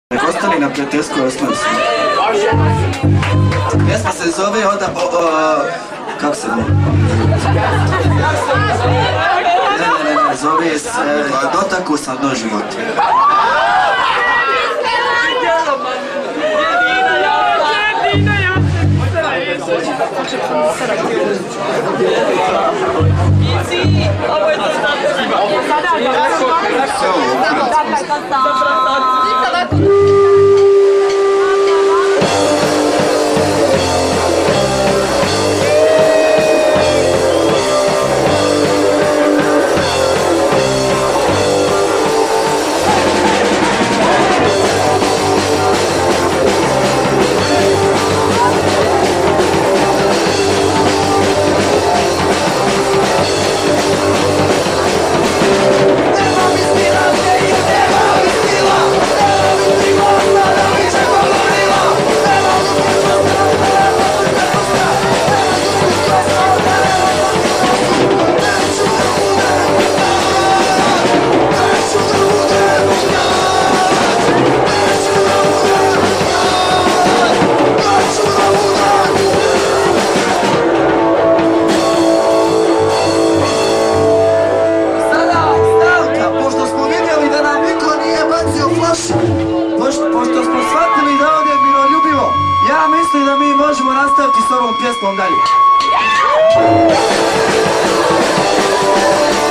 Nek ostali na prijateljskoj osnovi. Pjesma se zove kako se zove? Ne, zove se Dotakao sam dno života. Pošto smo shvatili da ovdje je miroljubivo, ja mislim da mi možemo nastaviti s ovom pjesmom dalje.